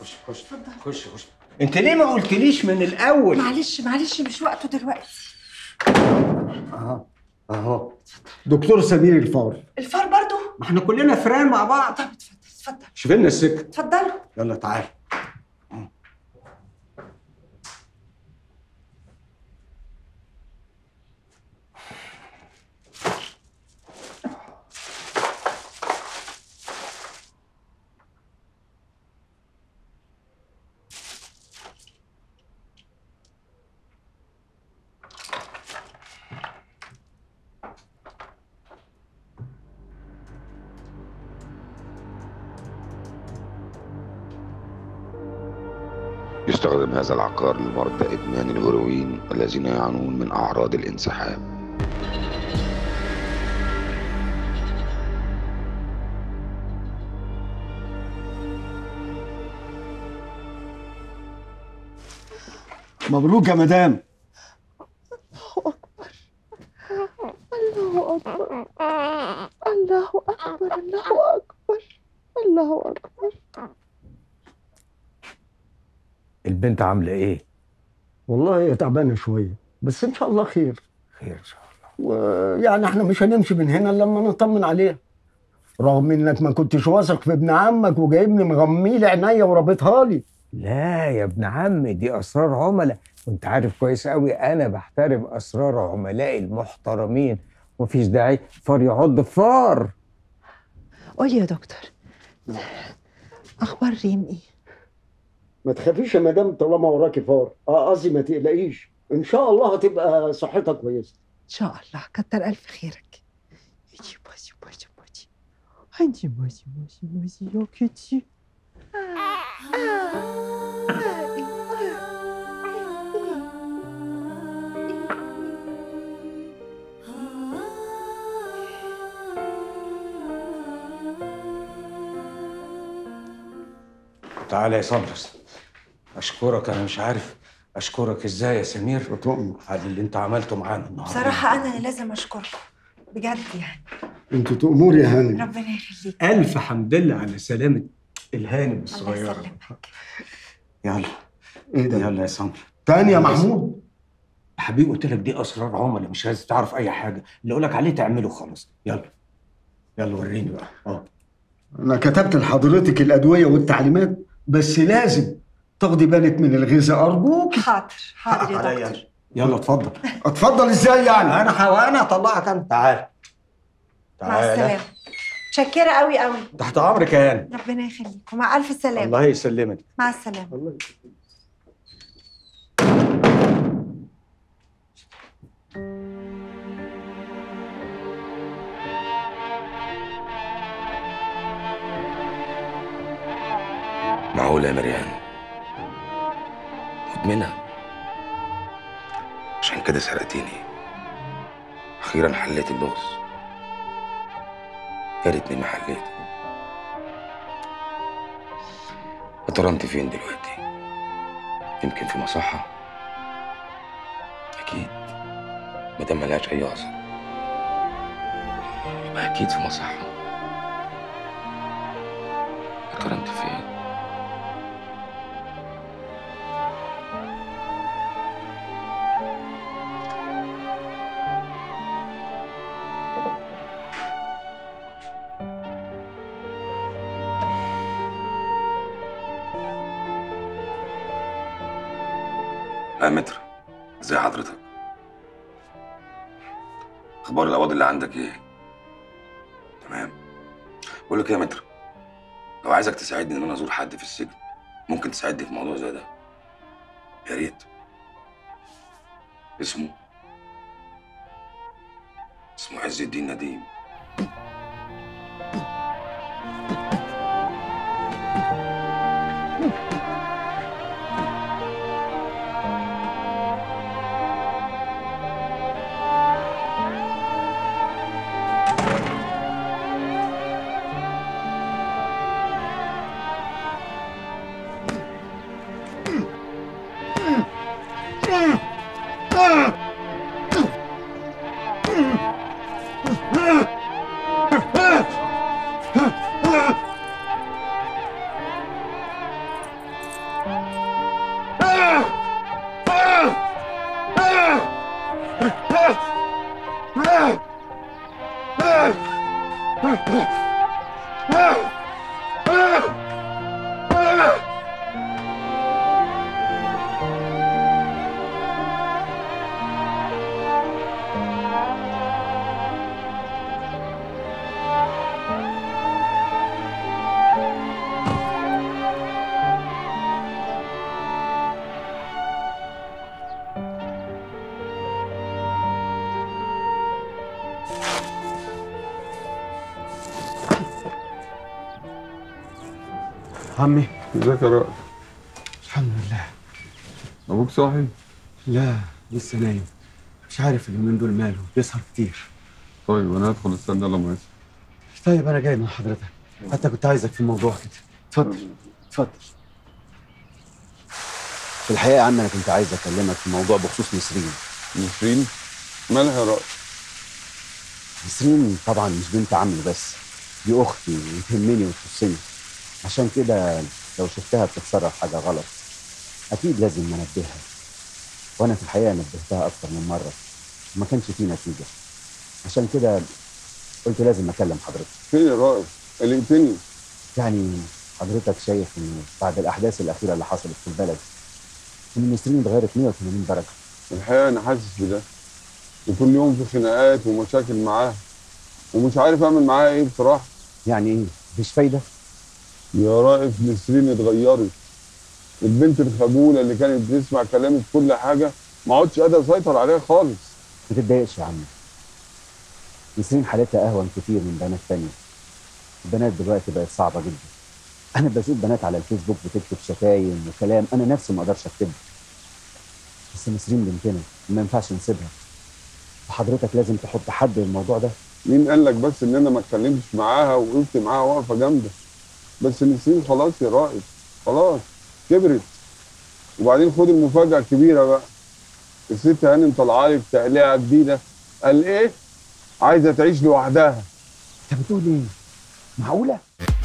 خش خش اتفضل. خش. انت ليه ما قلتليش من الاول؟ معلش مش وقته دلوقتي. اهو دكتور سمير الفار. الفار برضو؟ ما احنا كلنا فران مع بعض. طب اتفضل. شوف لنا السكه. اتفضلوا. يلا تعال. يستخدم هذا العقار لمرضى إدمان الهيروين الذين يعانون من أعراض الانسحاب. مبروك يا مدام. الله أكبر الله أكبر الله أكبر الله أكبر. البنت عامله ايه؟ والله هي تعبانه شويه بس ان شاء الله خير. خير ان شاء الله. ويعني احنا مش هنمشي من هنا إلا لما نطمن عليها، رغم انك ما كنتش واثق في ابن عمك وجايبني مغميه لي عينيا ورابطها لي. لا يا ابن عمي، دي اسرار عملاء، وانت عارف كويس قوي انا بحترم اسرار عملائي المحترمين، ومفيش داعي فار يعض فار. قولي يا دكتور، اخبار ريم ايه؟ ما تخافيش يا مدام طالما وراكي فار، قصدي ما تقلقيش، ان شاء الله هتبقى صحتها كويسه. ان شاء الله، كتر الف خيرك. عندي ماشي يا كيتي. تعالى يا صبرس، اشكرك. انا مش عارف اشكرك ازاي يا سمير على اللي انت عملته معانا النهارده. بصراحه انا اللي لازم اشكركم بجد يعني. انت تأمور يا هاني. ربنا يخليك. الف حمد لله على سلامه الهانم الله الصغيره. يسلمك. يلا ايه ده؟ يلا يا سمر. تاني يا محمود. حبيبي قلت لك دي اسرار عملاء، مش لازم تعرف اي حاجه، اللي اقول لك عليه تعمله خلاص. يلا وريني بقى. انا كتبت لحضرتك الادويه والتعليمات، بس لازم تاخدي بالك من الغذاء ارجوك. حاضر يا دكتور. يلا اتفضل. اتفضل ازاي يعني؟ انا هطلعك انا. تعال مع السلامه. متشكره قوي قوي. تحت امرك يا هاني. ربنا يخليك ومع الف سلامه. الله يسلمك. مع السلامه. الله معقولة يا مريان؟ مدمنة؟ عشان كده سرقتيني. أخيرا حليت اللغز. يا ريتني ما حليت. يا ترى أنت فين دلوقتي؟ يمكن في مصحة؟ أكيد، مادام ملهاش أي أثر يبقى أكيد في مصحة. يا ترى أنت فين؟ يا متر، ازي حضرتك؟ اخبار القواضي اللي عندك ايه؟ تمام. بقول لك ايه يا متر، لو عايزك تساعدني ان انا ازور حد في السجن، ممكن تساعدني في موضوع زي ده؟ يا ريت. اسمه عز الدين نديم. Ah! عمي ازيك يا رائد؟ الحمد لله. ابوك صاحي؟ لا لسه نايم، مش عارف اليومين دول ماله، بيسهر كتير. طيب انا هدخل استنى لما يصحى. طيب انا جاي من حضرتك، حتى كنت عايزك في موضوع كده. اتفضل اتفضل. في الحقيقة يا عم أنا كنت عايز أكلمك في موضوع بخصوص نسرين. نسرين؟ مالها يا رائد؟ نسرين طبعا مش بنت عمي بس، دي أختي وتهمني وتخصني، عشان كده لو شفتها بتتصرف حاجة غلط أكيد لازم ننبهها، وأنا في الحقيقة نبهتها أكتر من مرة وما كانش فيه نتيجة، عشان كده قلت لازم أكلم حضرتك. فين يا رائد؟ قلقتني. يعني حضرتك شايف إن بعد الأحداث الأخيرة اللي حصلت في البلد إن نسرين اتغيرت 180 درجة. الحقيقة أنا حاسس بده، وكل يوم في خناقات ومشاكل معاها ومش عارف أعمل معاها إيه بصراحة. يعني إيه؟ مفيش فايدة؟ يا رائد نسرين اتغيرت. البنت الخجولة اللي كانت بتسمع كلامي في كل حاجة ما عدتش قادر أسيطر عليها خالص. ما تتضايقش يا عمي، نسرين حالتها أهون كتير من بنات تانية. البنات دلوقتي بقت صعبة جدا، أنا بشوف بنات على الفيسبوك بتكتب شتايم وكلام أنا نفسي ما أقدرش أكتبه، بس نسرين بنتنا ما ينفعش نسيبها، وحضرتك لازم تحط حد للموضوع ده. مين قال لك بس إن أنا ما اتكلمتش معاها وقفت معاها وقفة جامدة؟ بس نسرين خلاص يا رائد، خلاص كبرت. وبعدين خد المفاجأة الكبيرة بقى، الست هانم طالعة لي بتقليعة جديدة. قال إيه؟ عايزة تعيش لوحدها. أنت بتقول إيه؟ معقولة؟